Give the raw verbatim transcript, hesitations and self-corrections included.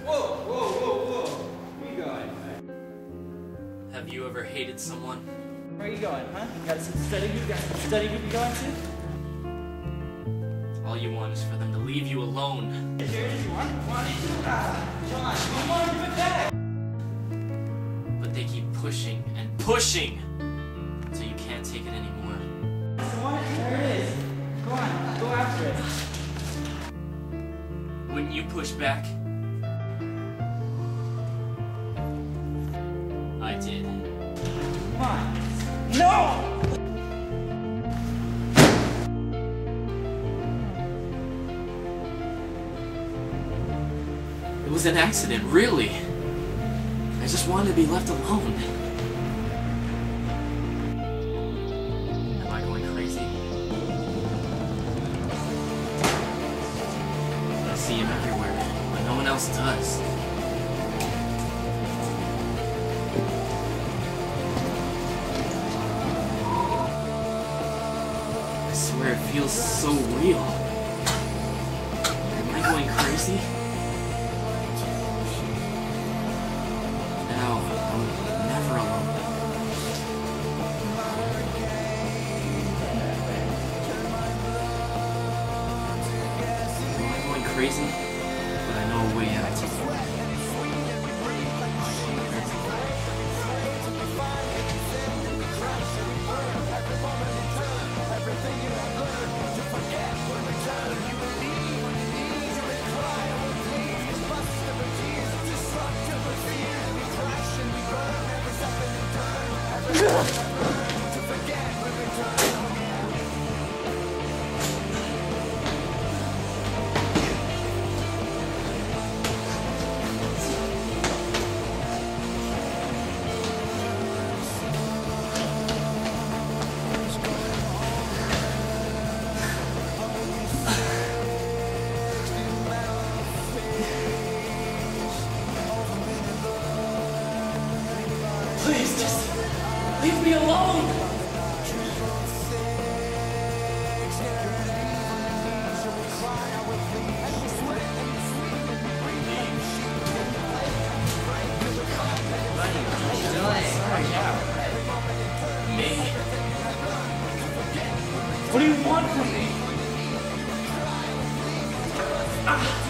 Whoa, whoa, whoa, whoa. Where you going? Have you ever hated someone? Where are you going, huh? You got some study group? You got some study group you going to? All you want is for them to leave you alone. Here it is. You want it? Want it? Ah, John, come on, give it back. But they keep pushing and pushing until you can't take it anymore. You want it? There it is. Go on, go after it. Wouldn't you push back? I did. Come on. No! It was an accident, really. I just wanted to be left alone. Am I going crazy? I see him everywhere, but no one else does. I swear it feels so real. Am I going crazy? Now, I'm never alone. Am I going crazy? But I know a way out. Please, just leave me alone! Me? What do you want from me? Ah.